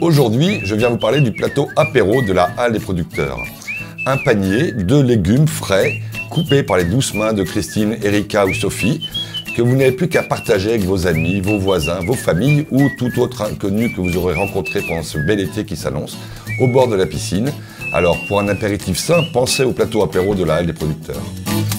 Aujourd'hui, je viens vous parler du plateau apéro de la Halle des producteurs. Un panier de légumes frais, coupés par les douces mains de Christine, Erika ou Sophie, que vous n'avez plus qu'à partager avec vos amis, vos voisins, vos familles ou tout autre inconnu que vous aurez rencontré pendant ce bel été qui s'annonce, au bord de la piscine. Alors, pour un apéritif sain, pensez au plateau apéro de la Halle des producteurs.